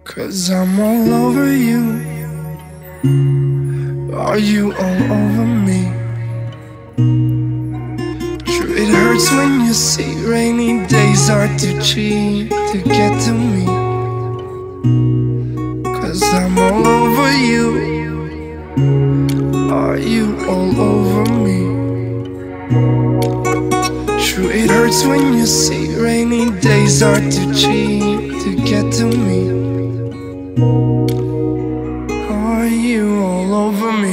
'Cause I'm all over you. Are you all over me? Sure, it hurts when you see rainy days are too cheap to get to me. 'Cause I'm all over you. Are you all over me? True, it hurts when you see rainy days are too cheap to get to me. Are you all over me?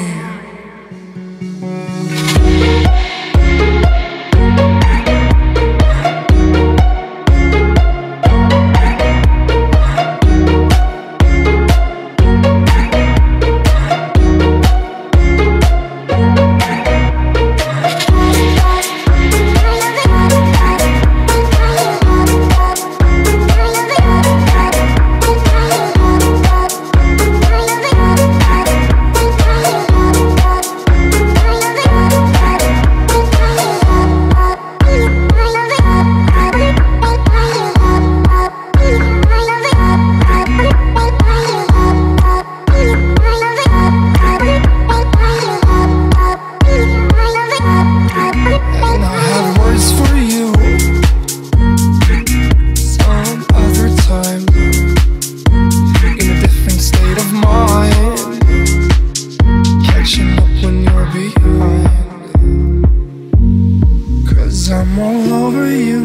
I'm all over you.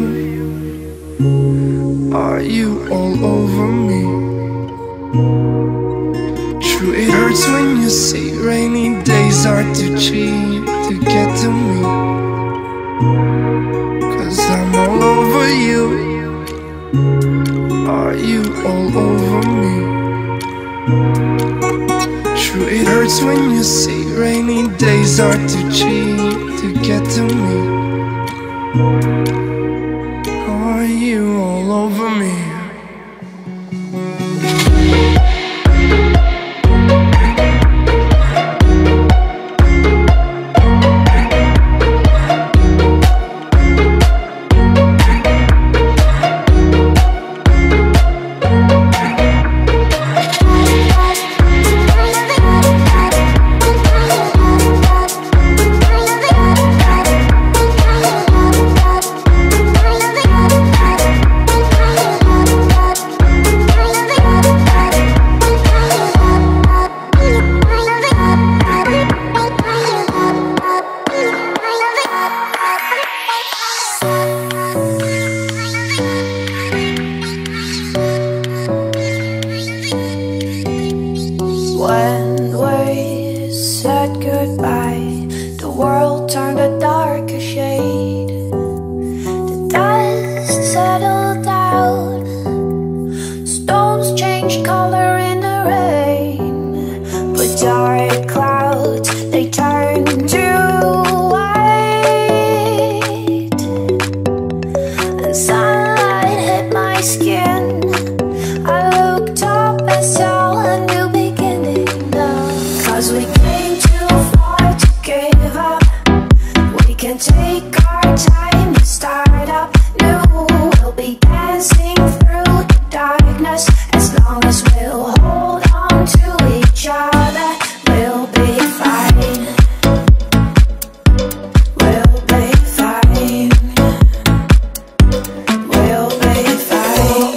Are you all over me? True, it hurts when you see rainy days are too cheap to get to me. 'Cause I'm all over you. Are you all over me? True, it hurts when you see rainy days are too cheap to get to me. Are you all over me? When we said goodbye, the world turned a darker shade. The dust settled down, stones changed color in the rain. But dark clouds, they turned to white, and sunlight hit my skin. I looked up and saw a new beginning. 'Cause we came too far to give up. We can take our time to start up new. We'll be dancing through the darkness. As long as we'll hold on to each other, we'll be fine. We'll be fine. We'll be fine.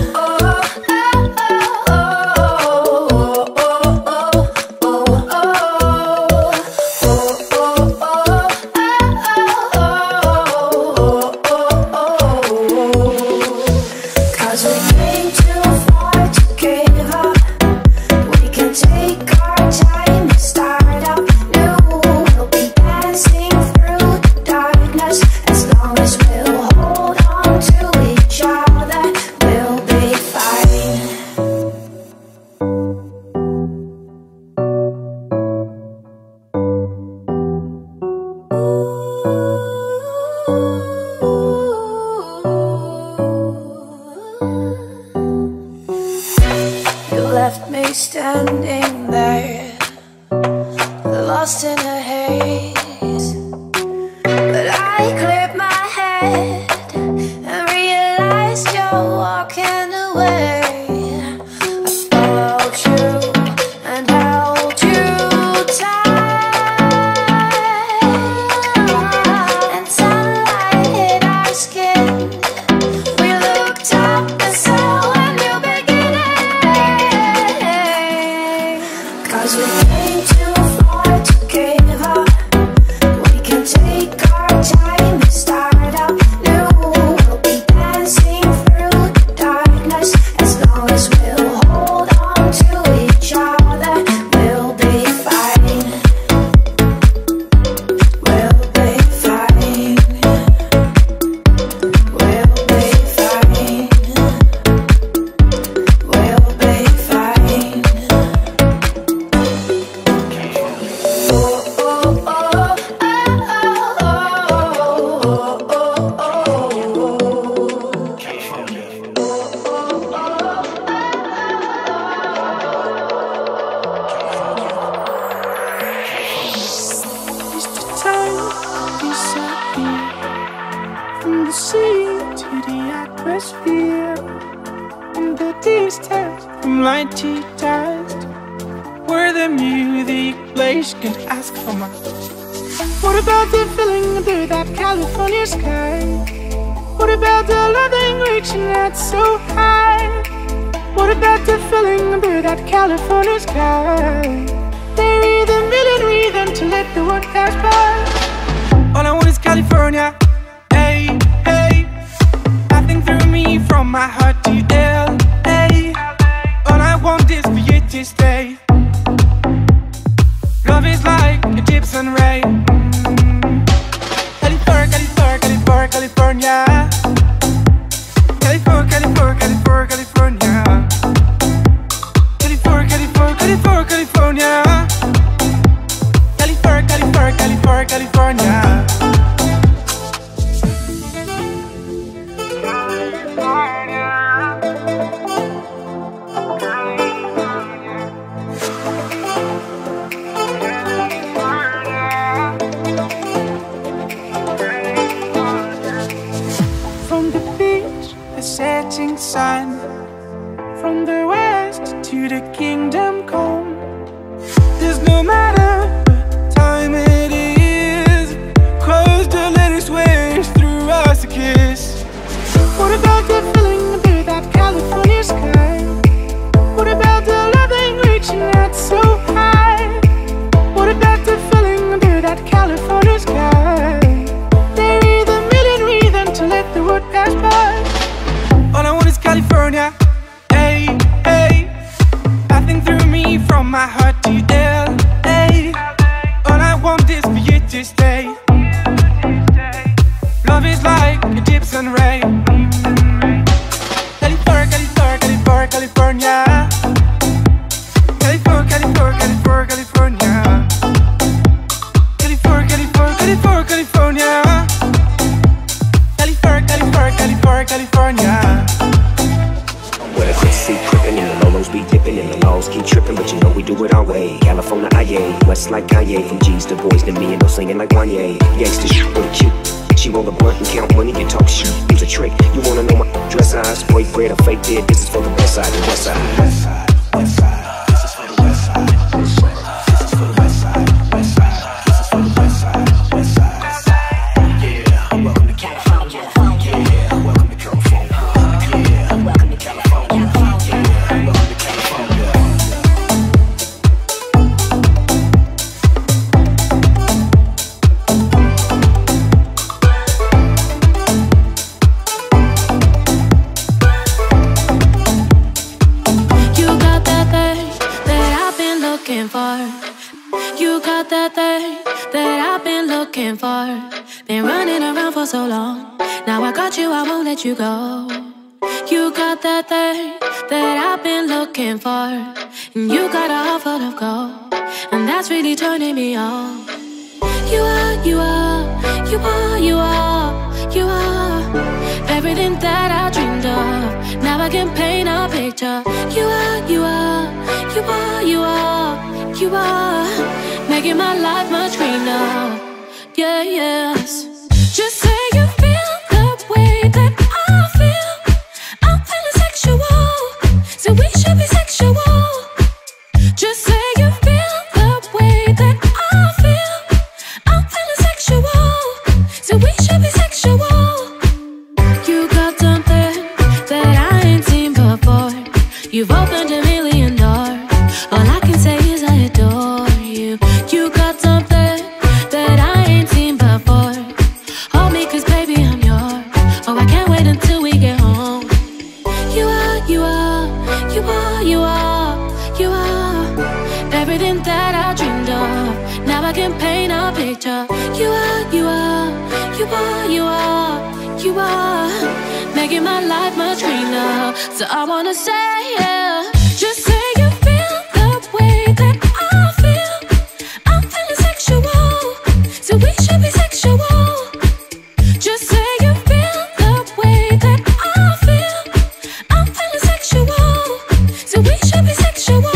Left me standing there, lost in a haze. But I cleared my head and realized you're walking away. I atmosphere in the distance, from light to dust, where the music plays, can ask for more. What about the feeling under that California sky? What about the loving reaching out so high? What about the feeling under that California sky? There is a million reasons to let the world pass by. All I want is California. Hey, hey. Passing through me from my heart to LA. All I want is for you to stay. Love is like a Gibson Ray. California, California, California. California, California, California, California. California, California, California, California. California, California, California, California. From the beach, the setting sun, from the west to the kingdom come. There's no matter what time it is, close the latest waves through us a kiss. What about the feeling under that California sky? What about the loving reaching out so high? What about the feeling under that California sky? There is a million reasons to let the world pass by. All I want is California. Hey, hey. Passing through me from my heart to LA. All I want is for you to stay. Love is like a Gibson Ray. California, California, California, California. California, California, California. California, California, California, California. California, California, California, California. Where the crits see crippin' and the lolos be dipping and the laws keep tripping, but you know we do it our way. California, IA, West like Kanye, from G's to boys to me and no singing like Wanye. Gangsta shit with a cute. She roll a blunt and count money and talk shit. Use a trick. You wanna know my dress size? Break bread or fake dead. This is for the west side, the west side. West side, west side. This is for the west side. This is for the west side, west side. This is for the west side, west side. Yeah, welcome to California. Yeah, welcome to California. Yeah, welcome to California. Yeah, welcome to California. You got that thing that I've been looking for. Been running around for so long. Now I got you, I won't let you go. You got that thing that I've been looking for. And you got a heart full of gold, and that's really turning me on. You are, you are, you are, you are, you are everything that I dreamed of. Now I can paint a picture. You are, you are, you are, you are, you are making my life much greener. Yeah, yes. Just say you feel the way that I feel. I'm feeling sexual, so we should be sexual. Just say you feel the way that I feel. I'm feeling sexual, so we should be sexual. You got something that I ain't seen before. You've opened a million doors. All I can say is I adore you. You got something that I ain't seen before. Hold me, cause baby I'm yours. Oh, I can't wait until we get home. You are, you are, you are, you are, you are everything that I dreamed of. Now I can paint a picture. You are, you are, you are, you are, you are making my life much greener. So I wanna say, yeah, just say you feel the way that I feel. I'm feeling sexual, so we should be sexual. Just say you feel the way that I feel. I'm feeling sexual, so we should be sexual.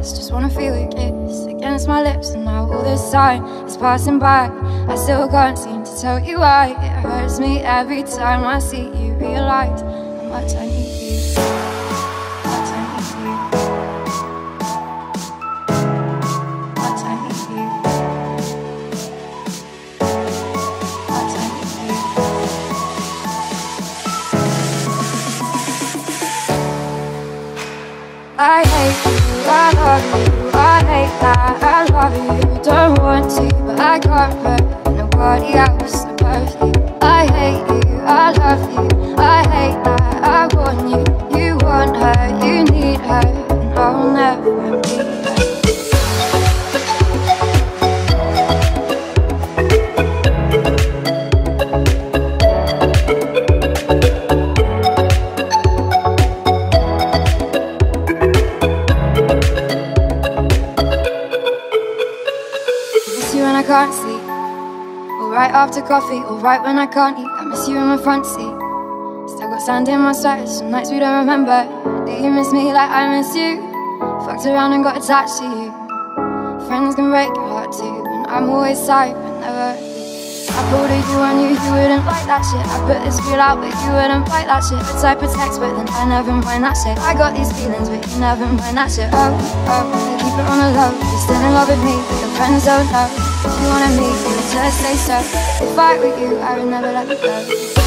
chest, just wanna feel your kiss against my lips. And now all this time is passing by, I still can't seem to tell you why. It hurts me every time I see you, realize how much I need you, how much I need you, how much I need you, how much I need you. I hate you, I love you, I hate that I love you. Don't want to, but I can't put nobody else above you. I hate you, I love you, I hate that I want you. You want her, you need her, and I'll never be her. Can't sleep, or right after coffee, or right when I can't eat. I miss you in my front seat. Still got sand in my sweater, some nights we don't remember. Do you miss me like I miss you? Fucked around and got attached to you. Friends can break your heart too, and I'm always sorry but never. I pulled a you on you, you wouldn't like that shit. I put this feel out but you wouldn't like that shit. The type of text but then I never mind that shit. I got these feelings but you never mind that shit. Oh, they keep it on the low. You're still in love with me but your friends don't know. If you wanted me, you would just say so. If I were you, I would never let you go.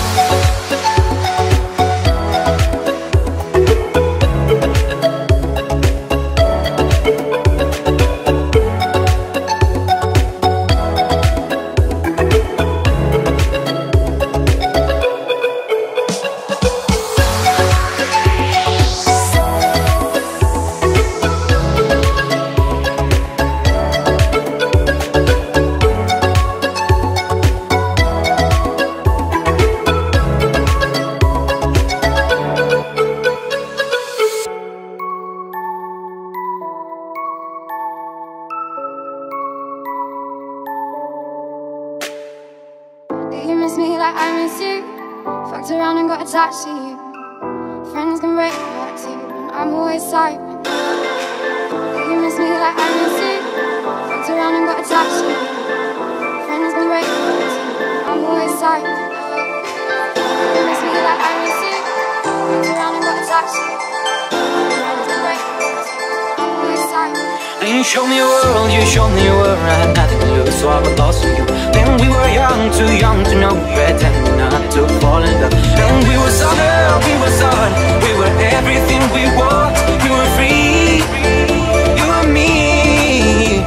Attached to you. Friends can break your heart too, and I'm always sorry. You miss me like I miss you. Fucked around and got attached to you. Friends can break your heart too, I'm always sorry. You miss me like I miss you. Fucked around and got attached to you. Friends can break your heart too, I'm always sorry. And you showed me a world, you showed me a world. I had nothing to lose, so I was lost in you. Then we were young, too young to know, pretending not to fall in love. And we were summer, we were sun, we were everything we want. We were free, you and me.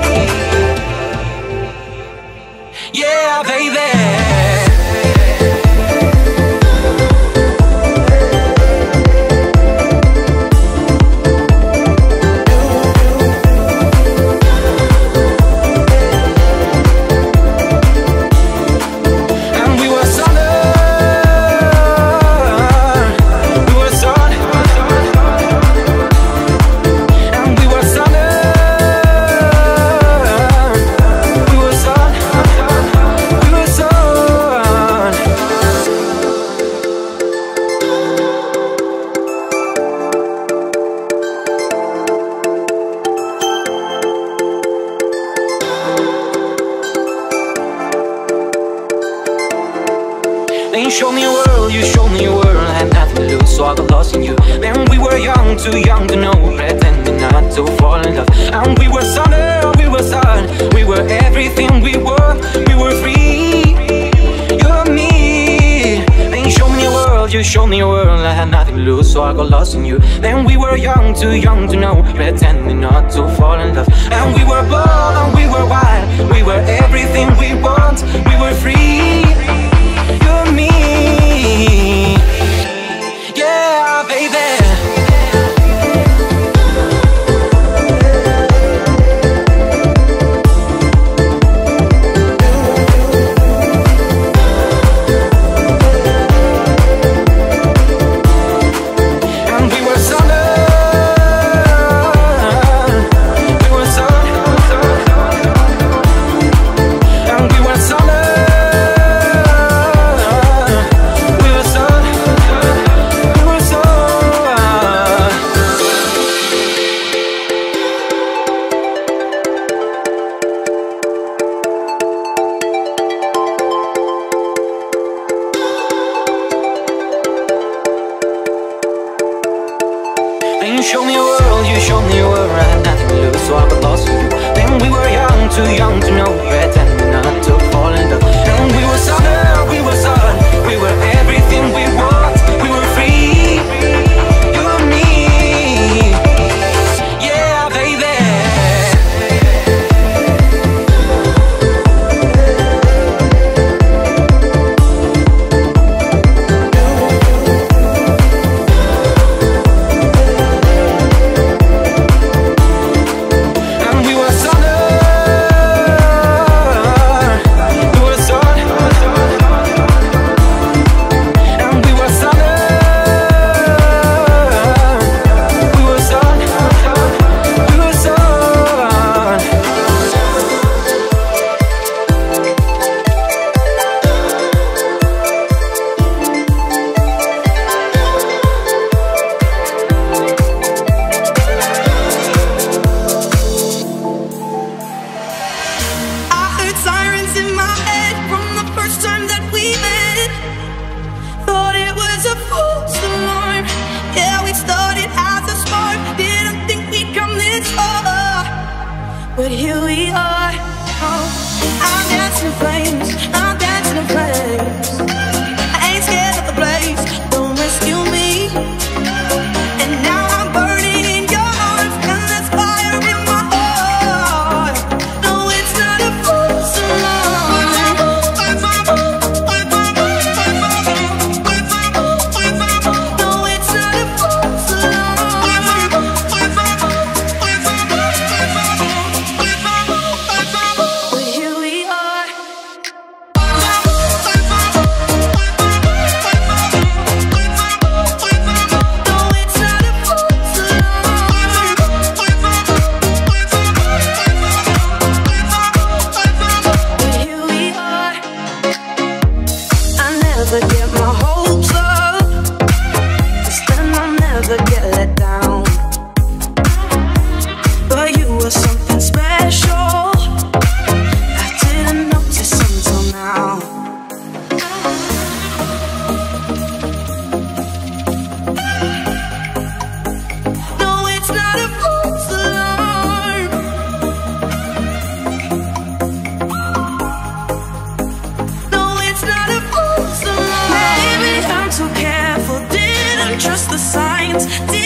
Yeah, baby. Too young to know, pretending not to fall in love. And we were summer, we were sun, we were everything we were. We were free, you and me. Then you showed me a world, you showed me a world. I had nothing to lose, so I got lost in you. Then we were young, too young to know, pretending not to fall in love. And we were bold and we were wild, we were everything we want. We were free, you and me. Yeah, baby. showed me you were right, nothing to lose, so I got lost with you. Then we were young, too young to know, pretending not to fall in love. And we were solid, we were solid, we were everything we want, we were free, you and me. Yeah, baby. But here we are. Oh, I'm dancing in flames. I'm dancing in flames. I ain't scared of the blaze. Don't rescue me. And now I'm burning in your arms, and there's fire in my heart. No, it's not a false alarm. No, it's not a false alarm. But here we are. No, it's not a false alarm. But here we are. I never get my hopes up, 'cause then I'll never get let down. But you were something special I didn't notice until now. No, it's not a false alarm. No, it's not a false alarm. Maybe I'm too careful, didn't trust the signs.